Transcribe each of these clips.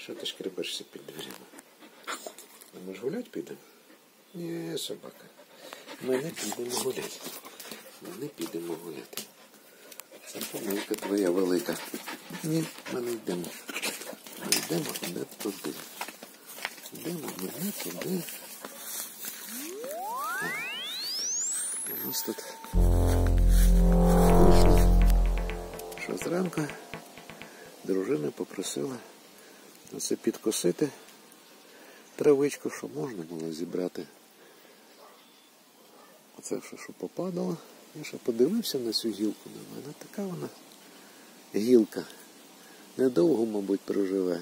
Що ти шкребешся під дверима? Ми ж гулять підемо? Ні, собака. Ми не підемо гуляти. Ми не підемо гуляти. Це помилка твоя велика. Ні, ми не йдемо. Ми йдемо не туди. Йдемо ми не туди. У нас тут вийшло, що зранку дружина попросила оце підкосити травичку, щоб можна було зібрати. Оце все, що попадало. Я ще подивився на цю гілку. Вона така вона гілка. Недовго, мабуть, проживе.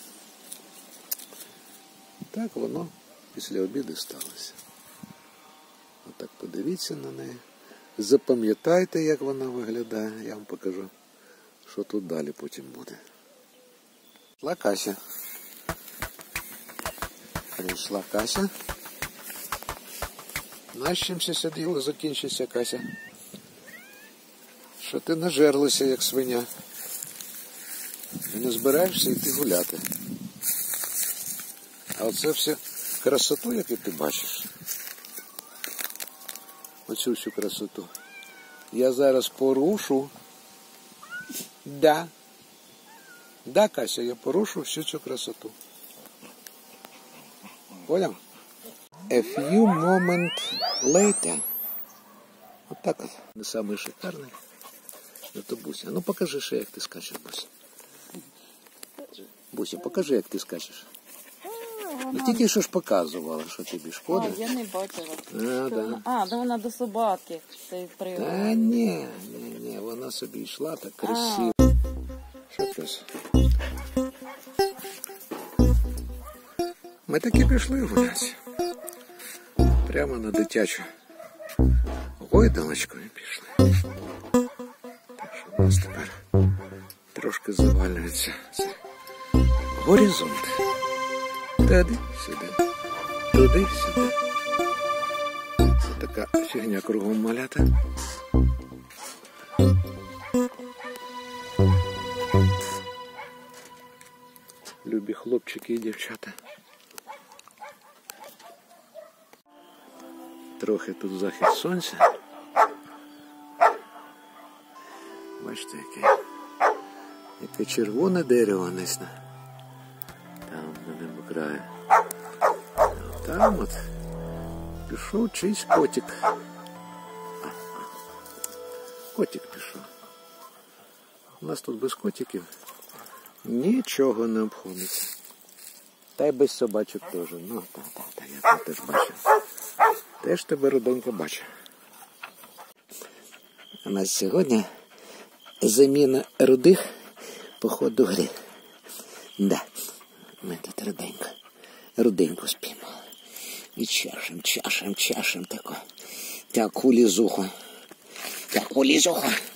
Так воно після обіду сталося. Отак подивіться на неї. Запам'ятайте, як вона виглядає. Я вам покажу, що тут далі потім буде. Прийшла Кася. Прийшла Кася. Знаєш, чим це діло закінчиться, Кася? Що ти нажерлася, як свиня. І не збираєшся йти гуляти. А оце все красоту, яку ти бачиш. Оцю всю красоту. Я зараз порушу. Да. Да, Кася, я порушу всю цю красоту. Понял? A few moments later. Вот так вот. Не самый шикарный. Это Буся. Ну покажи ще, як ти скачеш, Буся. Буся, покажи, як ти скачеш. Ну тільки що ж показувала, що тобі шкода. А, я не бачила. Да. Да вона до собаки. Та ні, вона собі йшла так красиво. Що пес? Ми таки пішли гуляти. Прямо на дитячу гойдалочку і пішли. Так що у нас тепер трошки завалюється горизонт. Туди-сюди. Туди-сюди. Це така фігня кругом малята. Любі хлопчики і дівчата. Трохи тут захід сонця. Бачите, яке червоне дерево несне. Там на ньому краю. Там от пішов чийсь котик. Котик пішов. У нас тут без котиків нічого не обходиться. Та й без собачок теж. Ну, та, я це теж бачу. Теж тебе, рудонька, бачу. У нас сьогодні заміна рудих по ходу гри. Да, ми тут руденьку спіймали. І чашем тако. Таку лізуху.